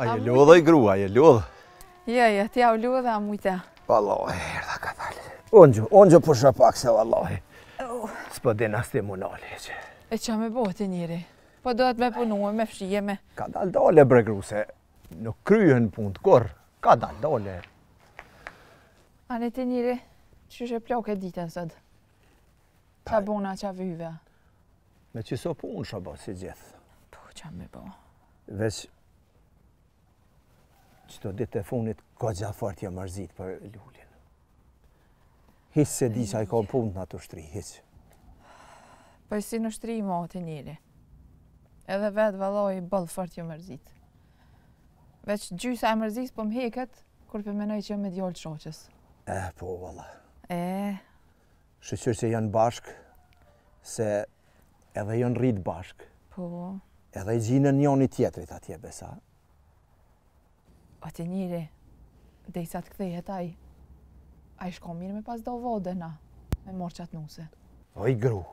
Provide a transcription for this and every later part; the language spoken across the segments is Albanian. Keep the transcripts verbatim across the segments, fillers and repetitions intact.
A je lodha i grua, a je lodha? Ja, ja, t'ja u lodha mujta. Wallahi, herda ka dalë. Unë unë pusha pak se wallahi. S'po din as ti mu nali që. E qa me bote njëri? Po dohet me punu, me fshije me. Ka dal dale bre gru se nuk kryhen punë kur. Ka dal dale. Ane ti njëri, qyshe ploke ditën sot? Qa bona, qa vyve? Me që so punë shaba si gjithë. Po, qa me bo? Veç qëto ditë e funit ka gjatë fort jam mërzit për lullin. Hiç se di që a i ka punë në ato shtri, hiç. Po si në shtri ma të njëri. Edhe vetë valoj bëllë fort jam mërzit. Veç gjysa e mërzis po më heket, kur për menoj që jam me djallë shoqës. Eh, po, valla. E, Shqyqyr që janë bashk, se edhe janë rrit bashk, po, edhe i gjinën njoni tjetrit atje besa. o të njëri, dhe i sa të kthehet aj, a i shko mirë me pas do vode na, me morë qatë nuse. O i gru.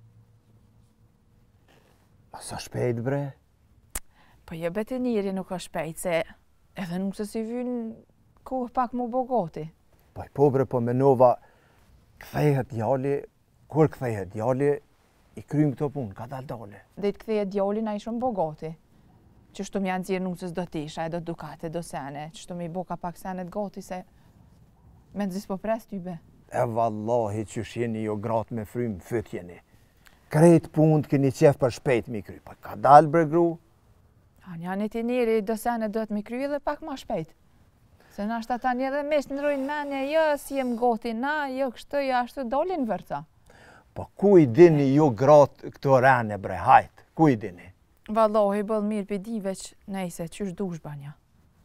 A sa shpejt bre? Po je bete njëri nuk është shpejt, se edhe nuk se si vynë kohë pak mu bogoti. Po i po bre, po menova, kthehet djali, kur kthehet djali, i krym këto punë, ka dal dale. Dhe i të kthehet djallin a i shumë bogoti. Qështu më janë zirë nusës do tisha, do dukate, do sene, qështu më i boka pak senet goti se me nëzis po pres tybe. E vallahi qysh jeni jo gratë me frymë, fyt jeni. Krejt punë keni qef për shpejt mi kry, po ka dal bre gru. A njani ti njeri do sene do të mi kry edhe pak ma shpejt. Se na shta tani edhe mes në rojnë menje, jo si jem goti na, jo kështu, jo ashtu dolin vërca. Po ku i dini ju gratë këto rene bre, hajt, ku i dini? Vallohi bëllë mirë për di veç nejse, qysh dush banja.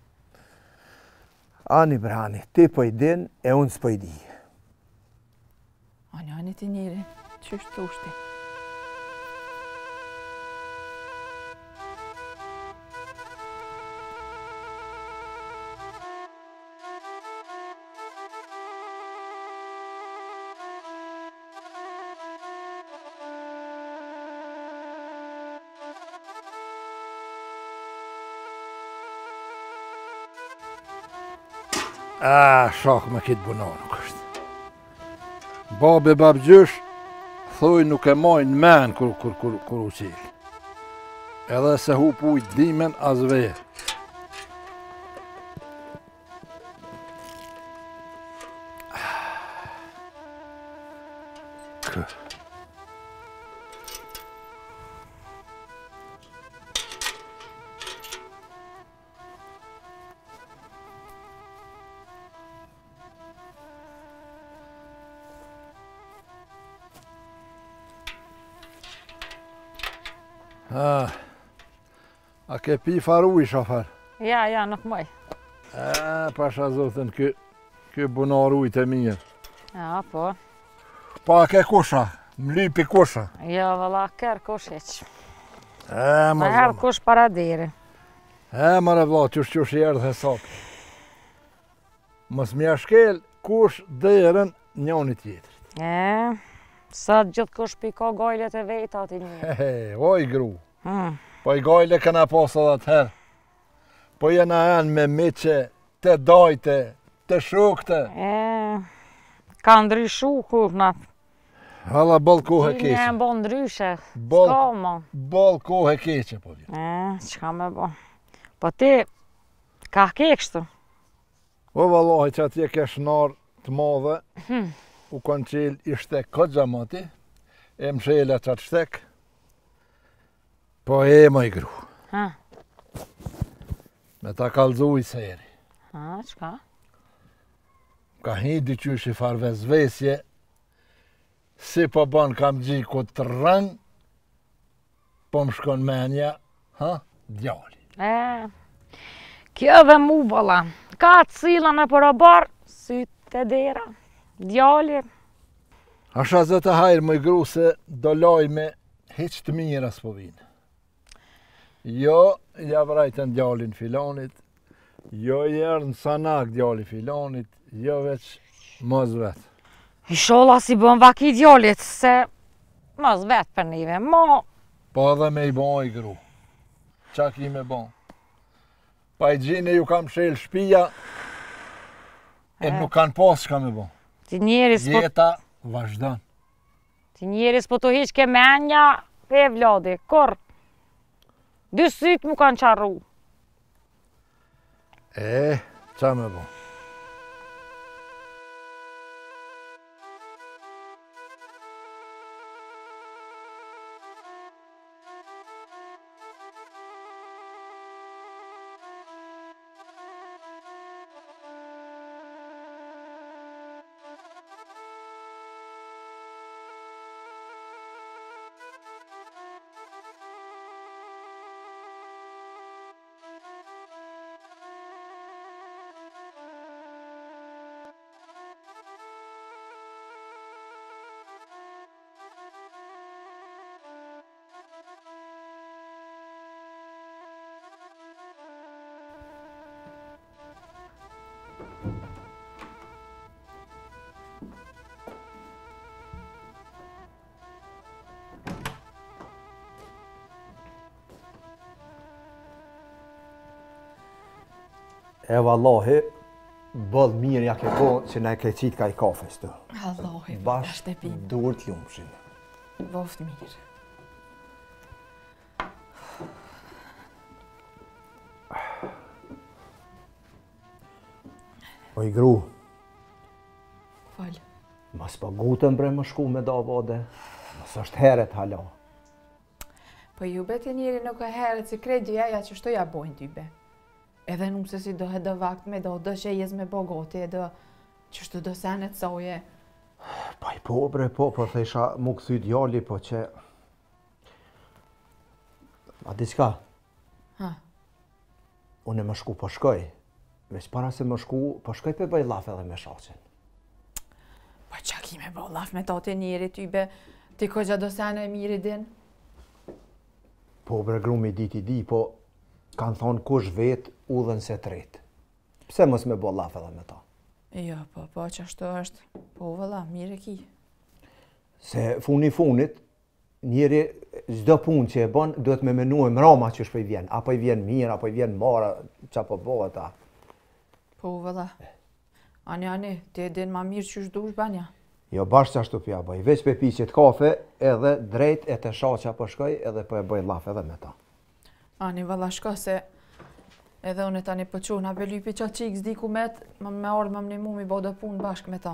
Ani bre, ani, ti po i din e unë s'po i di. A njani ti njeri, qysh dush ti? A, shak me kitë buna nuk është. Babi babgjysh, thoi nuk e majnë men kur, kur, kur, kur u qilë. Edhe se hu pujt dimen as vejë. Kë. Ah, a ke pi faru i shofer? Ja, ja, nuk moj. E, pasha zotin, kë, kë bunar ujt e mirë. Ja, po. Pa ke kusha, mlypi kusha. Ja, valla, kër kush heq. E, Ma ma herë zama. kush para deri. E, mare vla, qysh qysh i erdhe sap. Mos mja shkel kush derën njoni tjetrit. E, sa gjithë kush pi ka gajlet e veta ati një. He, he, oj gru. Hmm. Po i gajle këna pas edhe atëherë. Po jena enë me miqe, të dajte, të shukte. E, ka ndryshu kurnat. Hala bol kohë Ne keqe. e bo ndryshe. Bol, Ska ma. bol kohë keqe po vjen. E, qka me bo. Po ti, ka ke kështu? O vallahi që atje ke shnar të madhe, Hmm. u kanë qel i shtek këtë gjamati, e më shele qatë shtek, po e më i gru. Ha, Me ta kalzu i seri. ha, qka? Ka hi dyqysh i farvezvesje, si po ban kam gjiku të rëng, po më shkon menja, ha, djali. E, kjo dhe mu valla. Ka cila në përobar, sy të dera, djali. Asha zë të hajrë më i gru se do laj me hiq të mirë as po vinë. Jo, ja vrajtën djalin filanit, jo jerë në sanak djali filanit, jo veç mos vetë. I sholla si bën vaki djalit, se mos vetë për nive, mo. Po edhe me i bon i gru. Qa ki me bon? Pa i gjini ju kam shelë shpia, e nuk kanë pas shka me bo. Ti njeris po... Jeta vazhdan. Ti njeris po të hiq ke menja, e vladi, kur? Dy sytë mu kanë qarru. E, qa me bo? E vallahi, bëll mirë ja ke ko që na e ke qitë ka i kafes të. Allahi, Bash është e pinë. dur t'lumshin. Boft mirë. O i gru, Falë. mas pa gutën bre më shku me da vode, mas është heret hala. Po ju bete njeri nuk e herët si kredi eja që shto ja bojnë tybe. Edhe nuk se si do e do vakt me do, do që jes me bogoti, do që shto do senet soje. Pa i po bre po, po thesha mu këthy djali, po që... A diçka, Ha, unë e më shku po shkoj. Veç para se më shku, po shkoj pe bëj laf edhe me shaqen. po qa ki me bo laf me tate njeri tybe, ti ko gja do sene e miri din? Po bre grumi dit i di, po kanë thonë kush vet udhën se tret. Pse mos me bo laf edhe me ta? Jo, po, po, që ashtu është. Po, vëlla, mire ki. Se funi funit, njeri çdo punë që e bën, duhet me menu e mrama që shpej vjen. Apo i vjen mirë, apo i vjen mara, qa po bëhet ta. Po, vëlla. Ani, ani, ti e din ma mirë që shdush banja. Jo bashkë që ashtu pja bëj, veç pe piqet kafe, edhe drejt e të shaqa po shkoj, edhe po e bëj laf edhe me ta. Ani, vëlla, shko se edhe unë tani po quna be lypi qa qik zdi ku met, më me ardhë më më një mu mi bo do punë bashkë me ta.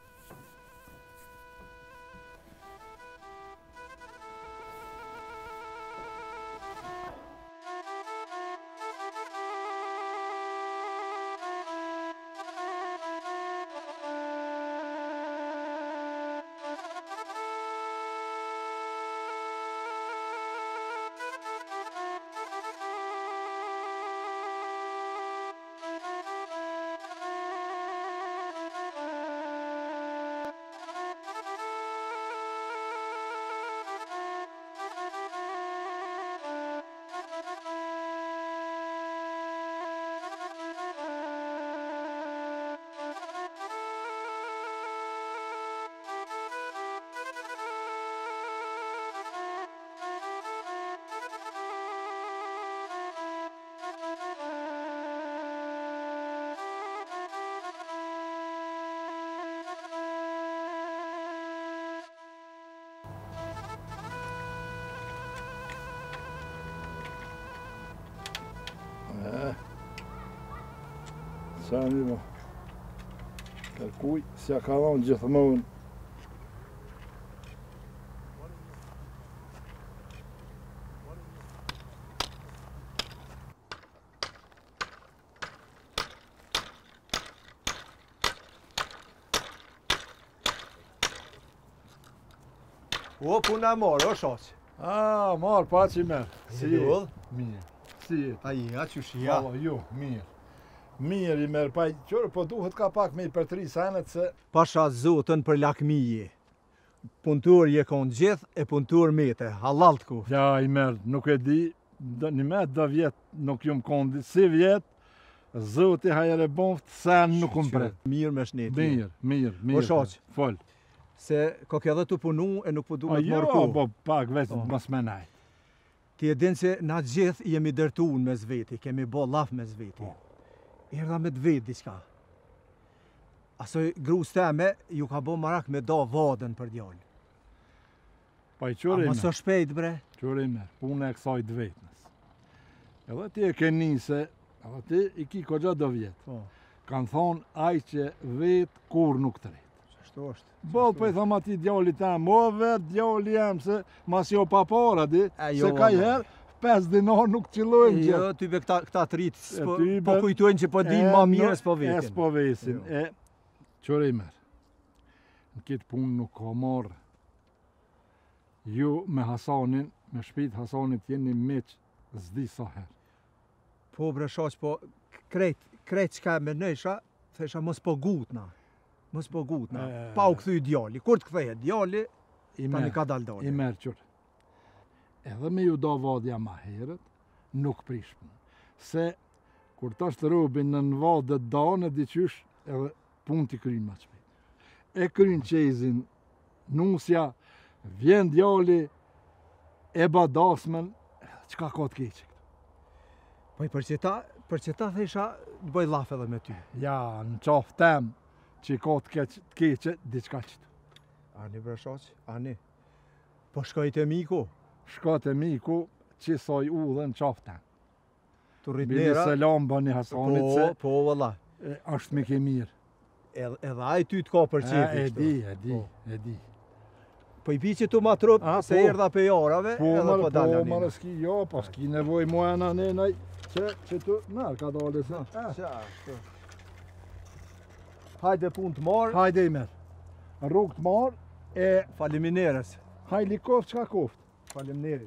Qa një bo? Kërkuj, si a ka dhonë gjithmonë. O, puna morë, o shaqë. A, marë, pa që i merë. Si jodh? Mirë. Si jetë? A i, a që shia? Po, jo, mirë. Mirë i merë, pa i qërë, po duhet ka pak me i për tri senet se... Pasha zotën për lakmiji. Puntur je konë gjithë e puntur mete, halalt ku. Ja, i merë, nuk e di, një met do vjetë nuk jum kondi, si vjetë, zoti hajere bonft, sen nuk um pret. Mirë me shneti. Mirë, mirë, mirë. O shaqë. Fol. Se ko ke dhe të punu e nuk po A duhet jo, marku. po pak veç mos menaj. Ti e din se na gjithë jemi dërtu në mes veti, kemi bo laf mes veti. Erdha me të vetë diçka. Asoj grus teme ju ka bo marak me da vadën për djallë. Pa i A qëri më së shpejt bre? Qëri me, punë e kësaj të vetës. Edhe ti e ke nise, edhe ti i ki kogja do vjetë. Po, Kanë thonë, aj që vetë kur nuk të rritë. ashtu është. Bol, po i thom ati djallit tem, o vetë djalli jem, se mas jo pa para, di, E, jo, se ka i valla. herë, pes dinar nuk qëllojnë që. Jo, ty be këta, këta të rritë, E, po, ty po be- kujtojnë që po din E, ma no- mirë s'po E vetin. s'po vesin. Jo. E, qëre i merë, në kitë punë nuk ka marë. Ju me Hasanin, me shpit Hasanit jeni meq zdi sa herë. Po bre shaq, po krejt, krejt çka me nëjsha, thesha mos po gutna. Mos po gutna. E. Pa u kthy djali. Kur të kthehet djali, I tani merë, ka dal i dali. merë qërë. Edhe me ju da vadja ma herët, nuk prish punë. Se, kur tash të robin në në vadë dhe danë, e diqysh edhe punë t'i krynë ma qpejt. E krynë qezin, nusja, vjen djali, e ba dasmen, qka ka të keqe këtu? Po i për që ta, për që ta thesha të bëj laf edhe me ty. Ja, në qafë tem, që ka të keqe, të keqe diçka qëtu. Ani bre shaq, ani. Po shkoj te miku, Shka të miku, që saj u dhe në qafë tem. të rrit Bili nera. selam bëni Hasanit Po, se po valla. e, është me ke mirë. Edhe, edhe ai ty të ka për E, qefi. e kështu. di, e di, Po. e di. Po i pi që tu ma trup, A, se po. erdha pe jarave, Po, edhe marë, po po, dalë marë, s'ki, jo, po, s'ki nevoj mua në nenaj, që, që tu, na, ka dalë se. Eh, Qa, shtu. Hajde pun të marë, Hajde i merë. Rrugë të marë, e falemineres. hajli koftë qka koftë. Faleminderit.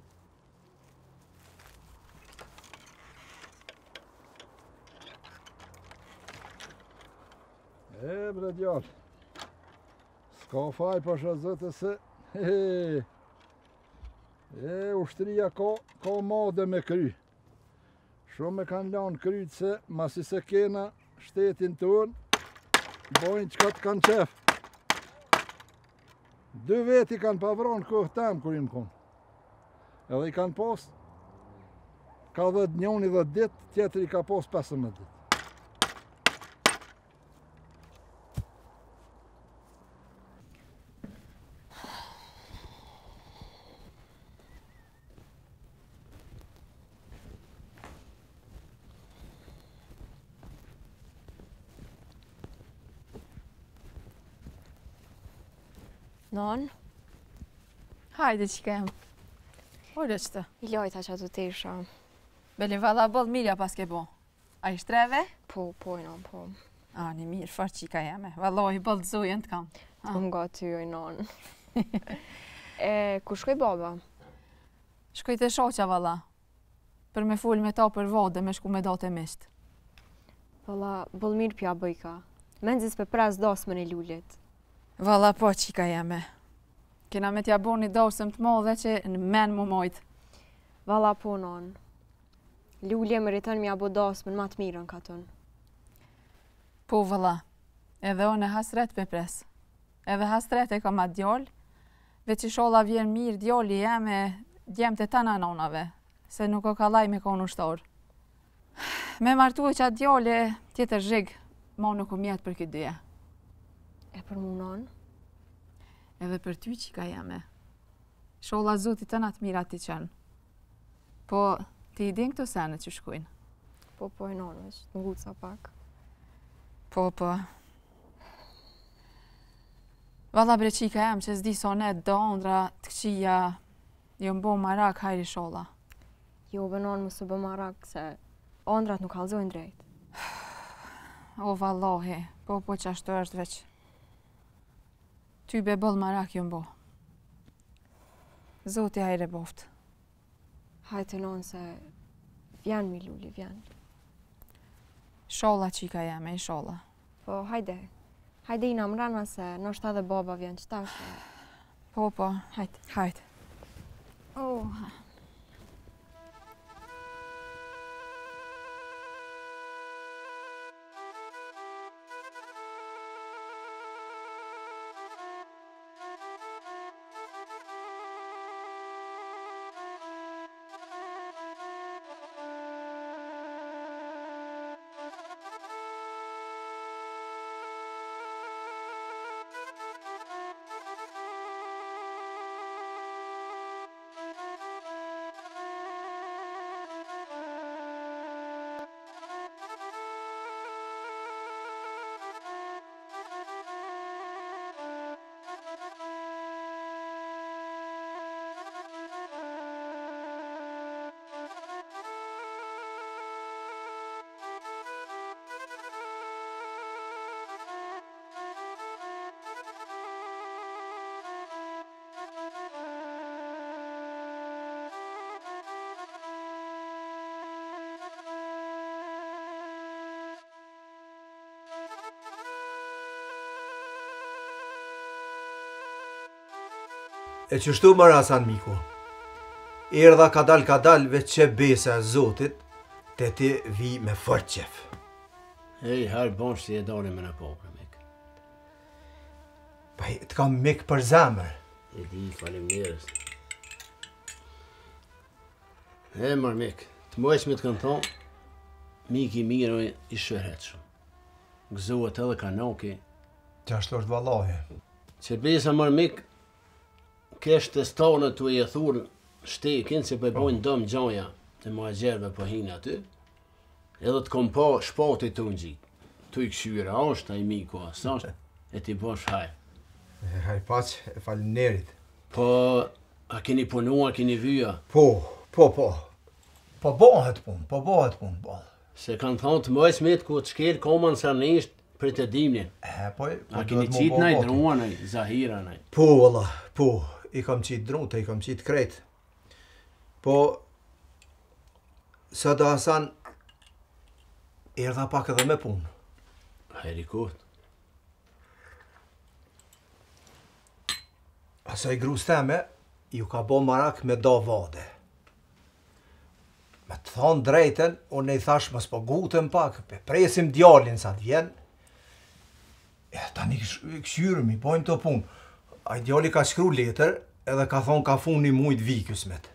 E, bre djarë. S'ka faj pasha zëtë se, he, he. E, ushtria ka, ka madhe me kry. Shumë e kanë lanë kryt se, masi se kena shtetin tonë, bojnë qka të kanë qef. Dy veti kanë pavronë kohë temë kër i më konë. Edhe i kanë pas, ka dhe njoni dhe ditë, tjetëri ka pas pesëmbëdhjetë ditë. Non, Hajde që kem. Ore qëtë. i lojta që ato të isha. Beli valla bëllë mirja pas ke bo. A i shtreve? Po, po, non, po. A, një mirë, farë qika jeme. Vallohi, bëllë të zujën të kam. Të kom nga ty, oj, non. E, ku shkoj baba? Shkoj të shoqa valla. Për me full me ta për vodë me shku me do të misht. Valla, bëll mirë pja bëjka. Menzis për pres dasmën e lullit. Valla po qika jeme. Kena me t'ja bo një dosëm të modhe që në men mu mojtë. Valla, po, non. Lullje më rritën mja bo dasmën ma të mirën ka tën. Po valla. Edhe o në hasret për pres. Edhe hasret e ka ma djoll. Veç i sholla vjen mirë djolli jeme djem të tana nonave. Se nuk o kalaj me kon ushtor. Me martu e qatë djolle tjetër zhig. Ma nuk o mjetë për këtë dyja. E për mu, non? Edhe për ty qika jeme. Sholla zotit të natë mirat t'i qenë. Po, ti i din këto sene që shkujnë? Po, po, e non, veç, të nguca pak. Po, po. Valla bre qika jem që s'di sonet do ondra të këqia jo mbo marak hajri sholla. Jo, be non, më së bë marak, se ondrat nuk halzojnë drejt. O vallohi, po po që ashtu është veç. Ty be bëll marak jo mbo. Zoti hajre boft. Hajte non, se vjen mi lulli, vjen. Sholla qika jeme, i sholla. Po, hajde. Hajde i në mrana se nështë edhe baba vjen qëtash. Po, po, Hajde. hajt. Oh. E qështu më Hasan miku. Erdha ka dal ka dal veç që besa e Zotit, te ti vi me fort qef. Hej, her bon si e dani me në popër, mik. Pa të kam mik për zemër. E di, falim njerës. E, mër mik, të mojsh me të kanë thonë, mik i mirë i shërhet shumë. Gëzohet edhe kanoki. Qashtë është vallahi. Që besa mër mik, kesh të stone të e thurë shtekin se përbojnë dëm gjoja të muajgjerve po hinë aty, edhe të kom pa shpati të unë gjitë. Tu i këshyra është, a i miku asë është, e ti bosh hajë. Haj paq, e faleminderit. Po, a keni punua, keni vyja? Po, po, po. Po bëhet pun, po bëhet pun, ballë. Se kanë thonë të mëjës me të ku të shkel komën sërnisht për të dimnin. E, po, po A keni qitë nëj, drua nëj, zahira nëj. Po, valla, po, i kam qitë drunte, i kam qitë krejt. Po, sa do Hasan, erdha pak edhe me punë. Hajri kot. Asaj grus teme, ju ka bo marak me do vade. Me të thonë drejten, unë i thash mos po gutëm pak, pe presim djalin sa të vjen. E, tani këshyrëm, i pojnë të punë. A i djali ka shkru letër, edhe ka thonë ka funi mujt vikësmet.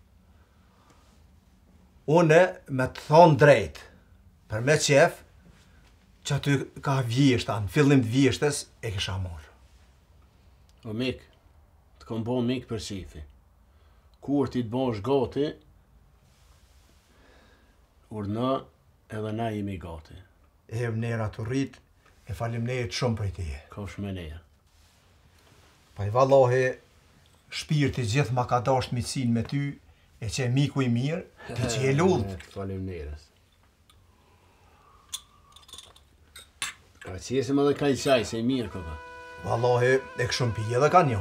Une, me të thonë drejt, për me qef, që aty ka vjeshta, në fillim të vjeshtës, e kisha morë. O mik, të kom bo mik për qifi. Kur ti të bosh gati, urna edhe na jemi gati. E vnera të rrit, e falimnejt shumë për ti. Ka shmeneja. Pa i vallahi, shpirti gjithë ma ka dasht mitësin me ty, e që e miku i mirë, ti që e lullët. Falim njerës. Ka qesim edhe ka i qaj, se i mirë këta. Vallahi, e këshëm pije dhe ka njo.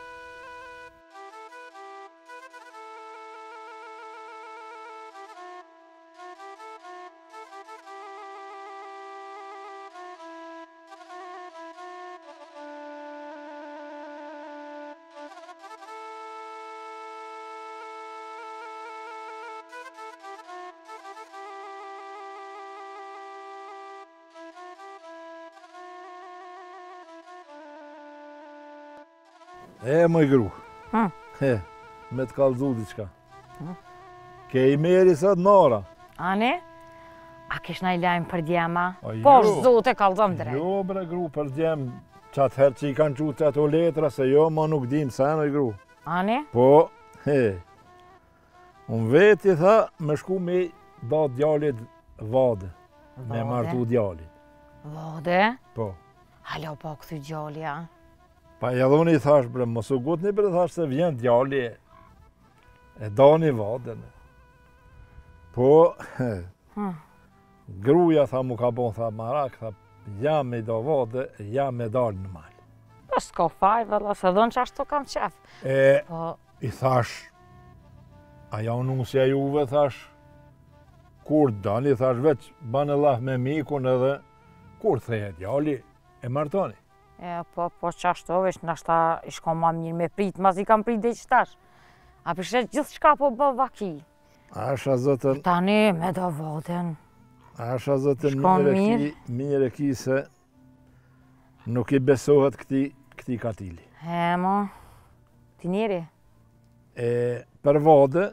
E, më i gru. Hm. He, me të kalzu diqka. Ke i meri sot nora. Ani? A kish na i lajmë për djema? A, Po, jo. zote kalzëm drejt. Jo, bre gru, për djem, qatë herë që i kanë qutë ato letra, se jo, ma nuk dim se në i gru. Ani? Po, he, unë veti tha me shku me da djallit vade, me Vade? martu djallit. Vode? Po. Halo po këthy gjallja. Pa edhe unë i thash, bre, mos u gut një bre, thash se vjen djalli e, e dani vadën. Po, he, Hm. gruja tha mu ka bon, tha marak, tha jam me do vade, jam me dalë në malë. Po s'ko faj, valla, se dhënë që ashtu kam qef. E, Po, i thash, aja unusja juve, thash, kur dani, thash, veç banë Allah me mikun edhe, kur theje djalli, e martoni. e, po, po që ashtu, veç nashta i shko ma mirë me prit, mas i kam prit dhe që tash. A përshet gjithë shka po bë vaki. Asha zotën, Tani me do voden. asha zotën Shkon mirë e mirë. ki, mirë e ki se nuk i besohet këti, këti katili. He, mo, ti njeri? E për vade,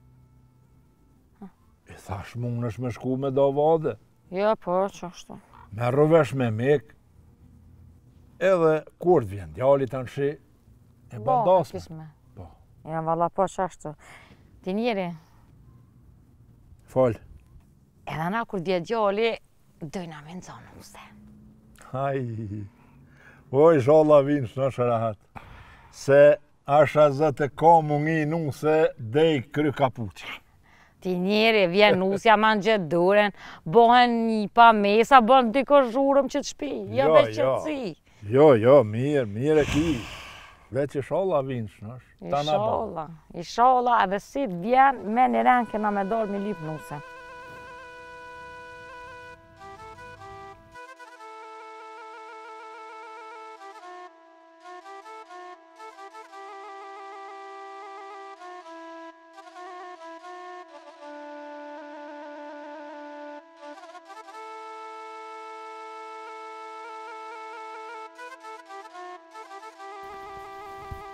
i thash mund është me shku me do vade, Jo, po, që ashtu. me rëvesh me mek, edhe kur të vjen djali të në shi, e Bo, bandasme. kisme. Po. Ja, valla, po që ashtu. Ti njeri? Fol. Edhe na kur dje gjalli, dojna me nëzonë muse. Haj, oj, shalla vinë shë në rahat. Se asha zëtë ka mungi nu se dej kry kapuqë. Ti njeri, vjen nusja ma në gjithë duren, bohen një pa mesa, bohen dy zhurëm që të shpi, ja Jo, veç jo. qëtësi. Jo, jo, mirë, mirë e ki. Veç i shalla vinë shë nësh. Ishala, ishala, edhe si të vjen, me një renë kena me dorë me lip nuse.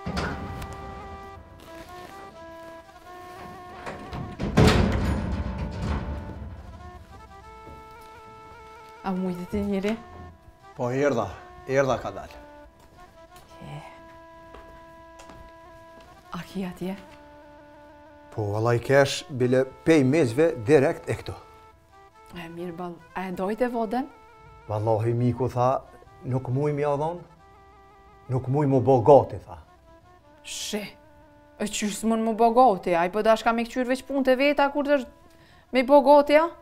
A mujtë ti njëri? Po erdha, erdha ka dalë. A ki atje? Po valla i kesh bile pej mezve direkt e këto. E mirë bal, a e dojtë e voden? Vallahi miku tha, nuk muj mi a dhonë, nuk muj mu bo gati, tha. She, e qysh s'mon më bo gati, a i po dash ka me këqyr veç punë të veta kur të është me bo gati, a?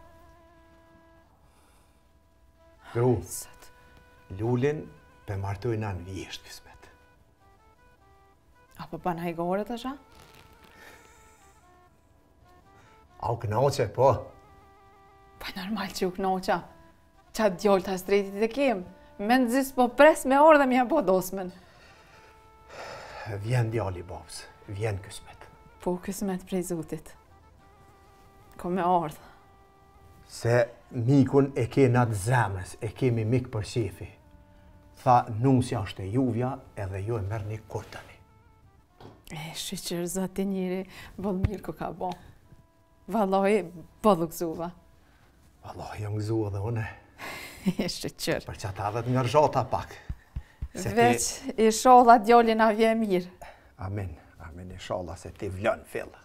Gru, lullin pe martojna në vjesht kësmet. Apo pa najgore të asha? A u knaqe, po. Pa normal që u knoqa. Qa djollë të stretit e kem. Me nëzis po pres me orë dhe mja bo dosmen. Vjen djali babs, vjen kësmet. Po kësmet prej Zotit. Ko me ardhë. Se mikun e ke natë zemrës, e kemi mik për shefi. Tha, nusja është e juvja edhe ju e merë një kurtani. E, shqyqër, zati njëri, bëllë mirë ku ka bo. Valoj, bëllë gëzuva. Valoj, jë ngëzu edhe une. E, shqyqër. Për që ata dhe të ngërgjota pak. Se Veç, i sholla djolin a vje mirë. Amin, amin, i sholla se ti vlën fillë.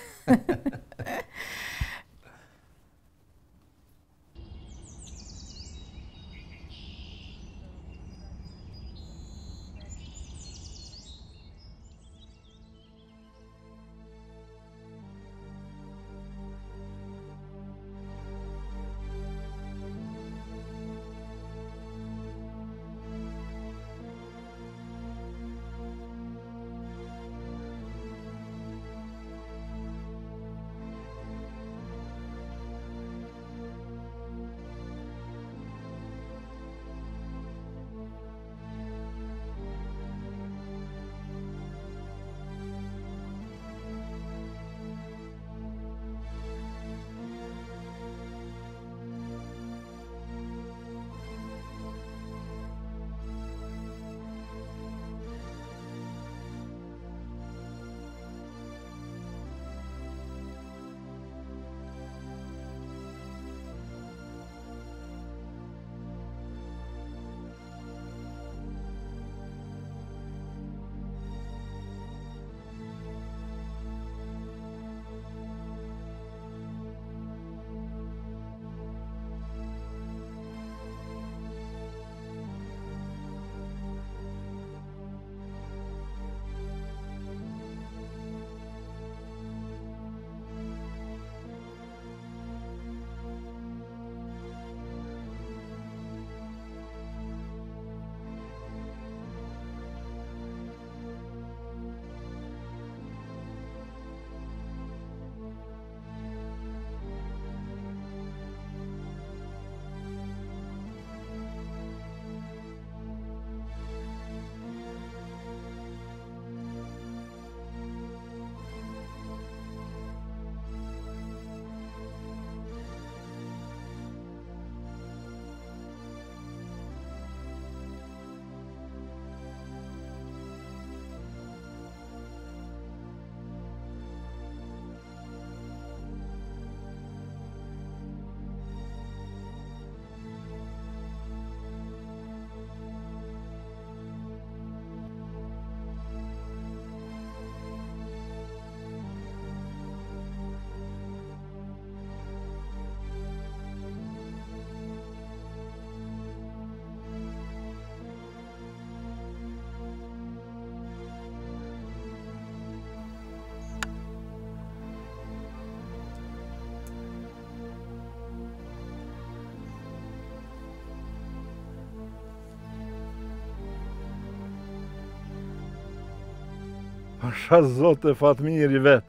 Asha zote Fatmiri vetë.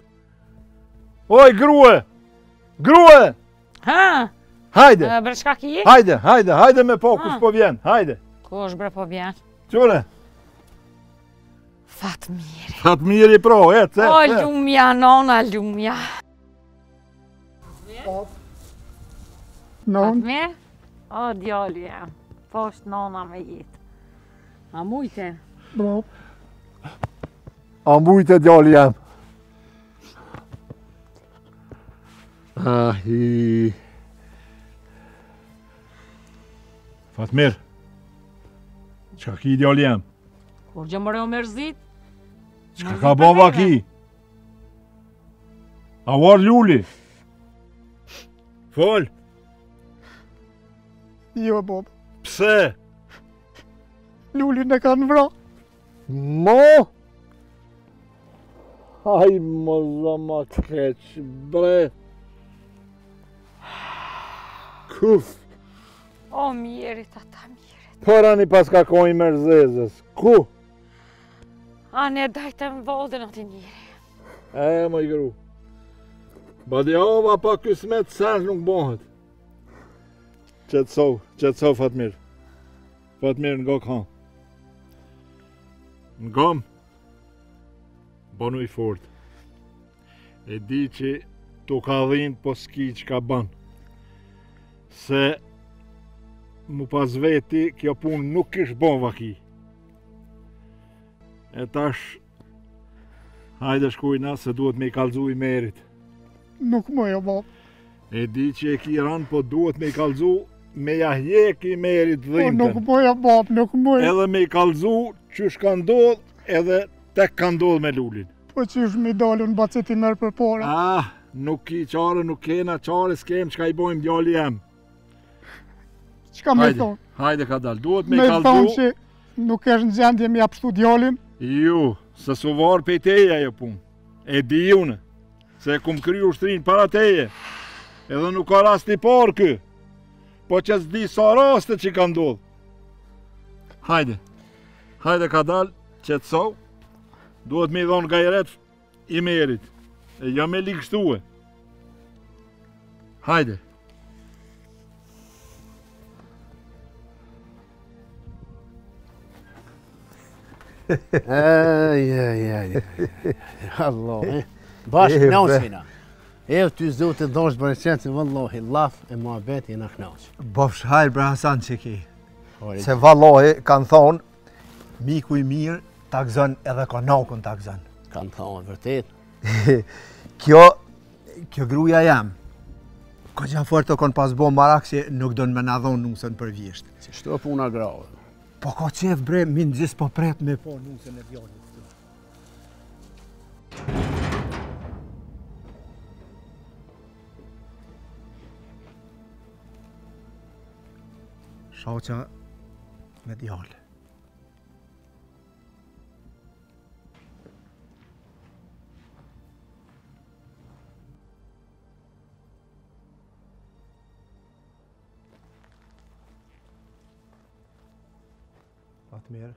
Oj, grue! Grue! Ha? Hajde! E, Bre, çka ki? Hajde, hajde, hajde me po, kush Ah. po vjen, hajde. Ku është bre po vjen? Qure, Fatmiri. Fatmiri pro, e, ce, O, ce. lumja, nona, lumja. Non, Fatmir? O, djali jam. Po është nona me jetë. A mujte? bravo. A mbujtë djali jam. Ahi. Fatmir. Qa ki djali jam? Kur gjë mëre o mërzit? Qa ka bon vaki? A var luli? Fol. Jo, Bob. Pse? Lulin e kanë vra. Mo? Aj, mo zama keq, bre. Kuf. O, mjerit, ata mjerit. Përani pas ka koj Mercedesës. Ku? A ne dajte më vodën ati njeri. E, më i gru. Badjava pa kësmet sërë nuk bohet. Qetësov, qetësov Fatmir. Fatmir nga kanë. Ngam. Banu i fort. E di që tu ka dhin po s'ki që ka ban. Se mu pas veti kjo pun nuk ish bon vaki. E tash hajde shkujna se duhet me i kalzu i merit. Nuk më jo, Bob. E di që e ki ran po duhet me i kalzu me jahjek i merit Po, nuk dhimten. më jo, Bob, nuk më jo. Edhe me i kalzu që shka ndodh edhe tek ka ndodh me lulin. Po që është mi dalun baceti merë për pora. Ah, nuk ki qare, nuk kena qare, s'kem që ka i bojmë djali jem. Qka me Hajde, thonë? hajde ka dal, duhet me Me i thonë kalzu. që nuk është në gjendje me japështu djalin. Ju, se su varë pe teja jo pun. E di une, se kum kry ushtrin para teje. Edhe nuk ka rast i parë kë. Po që s'di sa raste që ka ndodh. Hajde, hajde ka dal, qetësau. Duhet me i dhonë gajret i merit. E jam me likështue. Hajde. Aj, aj, aj, Allah, eh. Bashkë Eh, knaqë bre. fina. E ty zotë të doshtë bërëqenë, vallahi, laf e mua beti e na knaqë. Bofsh hajrë bre Hasan që ki. Se vallahi kanë thonë, miku i mirë takzon edhe konakun takzon. Kanë thonë, vërtet. Kjo, kjo gruja jam. Ko që fort të konë pas bo marak që nuk do në me na dhonë nusën për vjeshtë. Si shto puna grave. Po ka qef bre, min gjis po pret me po nusën e djallit. Shoqa me djallë. Fatmir.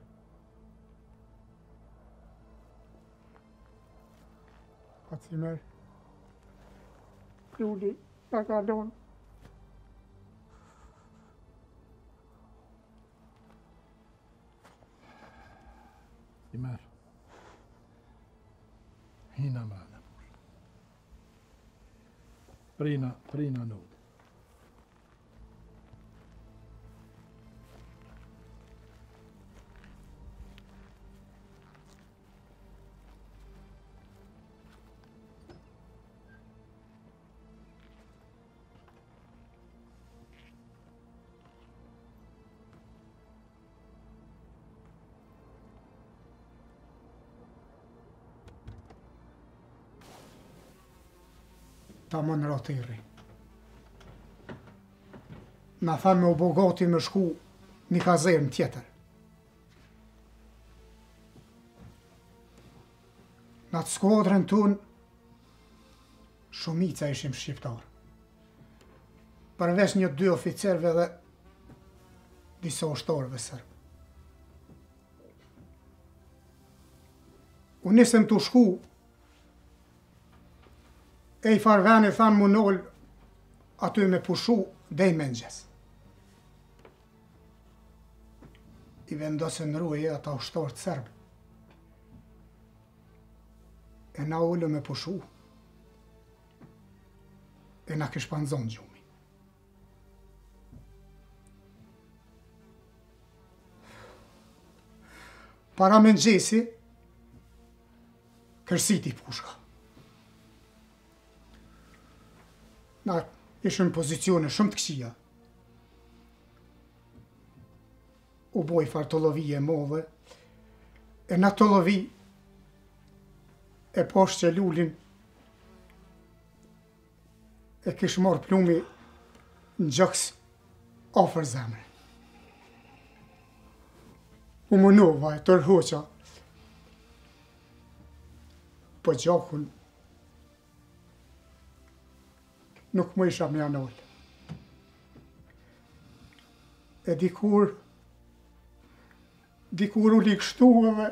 Fatmir. Luli, ta ka lonë. I merë. Hina mrena. Prina, prina nuk. Ta më në rotiri. Na thanë me u bogati me shku një kazerën tjetër. Në atë skuadrën tunë, shumica ishim shqiptarë. Përveç një dy oficerve dhe disa ushtarëve sërbë. Unë nisëm të shku, e i farveni thanë mu nëllë aty me pushu dhe i mengjes. I vendosën ruje ata ushtarët sërbë. E na ullë me pushu. E na kish panzon gjumi. Para mengjesi, kërsit i pushka. Na ishëm pozicione shumë të kësia. U boj farë të lovi e modhe, e na të lovi e poshtë që lullin e kish morë plumi në gjëks ofër zemre. U mënova e tërhoqa, po gjakun nuk më isha me anol. E dikur, dikur u likështu edhe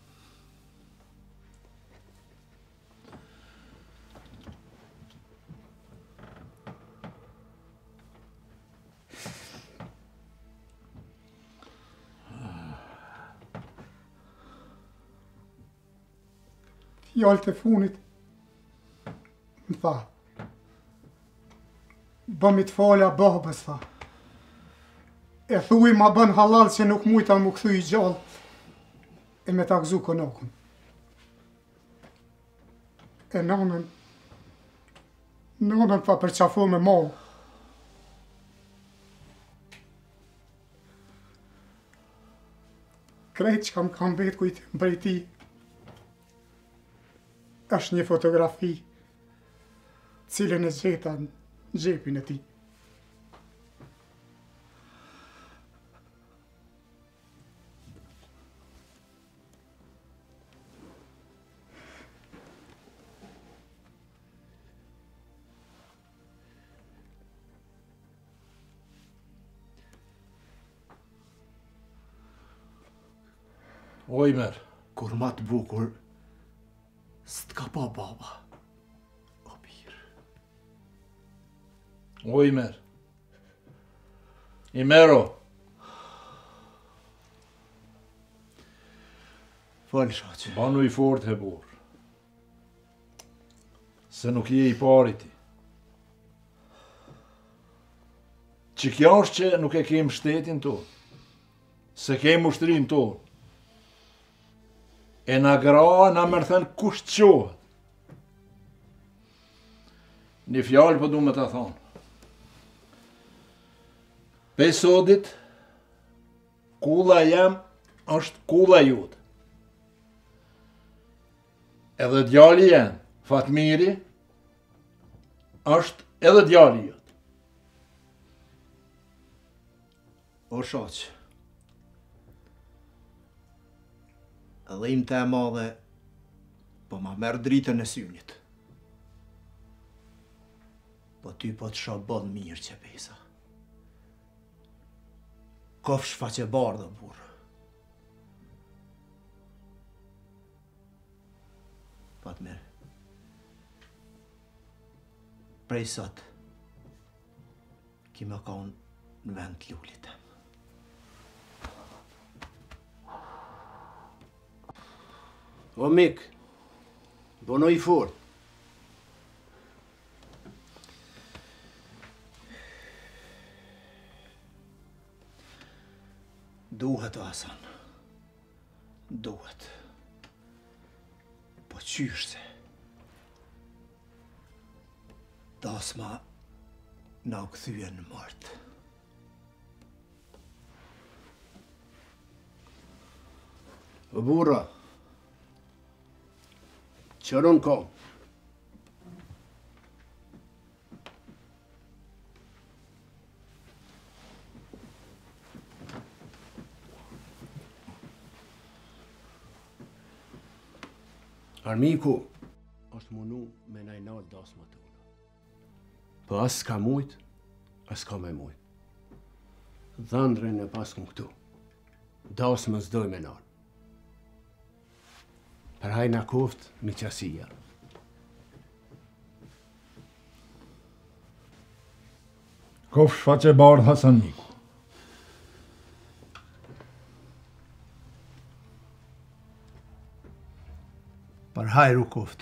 fjallë të funit, më tha, bëmi të falja babës, tha. E thuj ma bën halal që nuk mujta mu këthy i gjallë, e me ta gëzu konokun. E nonën, nonën tha përqafo me malë. Krejt që kam kam vetë kujtë mbrejti, është një fotografi cilën e gjeta në gjepin e tij. Ojmer, Kur ma të bukur, s'të ka pa baba. O birë. Ojmer. Imero. Falë shaqe. Banu i fort, Hebor. Se nuk je i pari ti. Që kja është që nuk e kem shtetin tonë. Se kem ushtrin tonë. E na gra, na mërthen kush qohet. Një fjallë për du me të thonë. Pesodit, kulla jem është kulla jutë. Edhe djali jem, Fatmiri, është edhe djali jutë. O shaqe. Edhe im të e madhe, po ma merë dritën e synit. Po ty po të shabon mirë që pesa. Kofsh faqe bardë, burë. Fatmer. Prej sot, ki më konë në vend të lullit. O mik, bëno i fort. Duhet, Hasan. Duhet. Po qysh se? Dasma na u kthyen në martë. O burra, qëron kom. Armiku është munu me najnal dasma të unë. Po as s'ka mujt, as s'ka me mujt. Dhandrën e pas këm këtu. Dasma s'doj me nal. Për hajna koft mi qasia. Kofsh faqe bardh Hasaniku. Për hajru koft.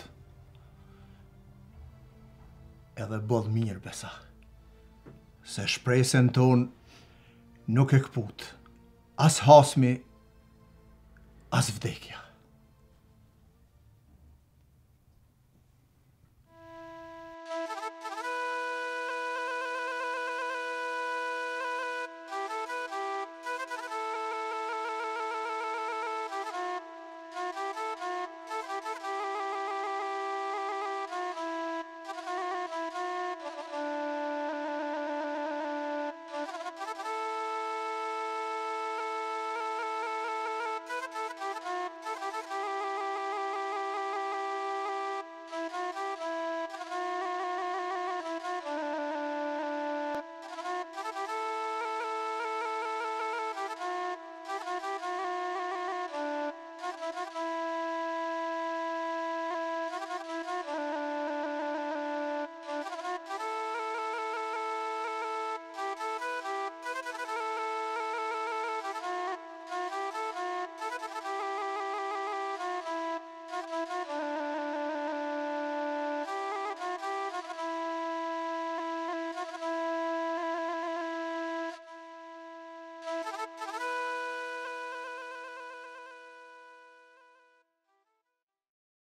Edhe bodh mirë besa. Se shpresen ton nuk e këput. As hasmi, as vdekja.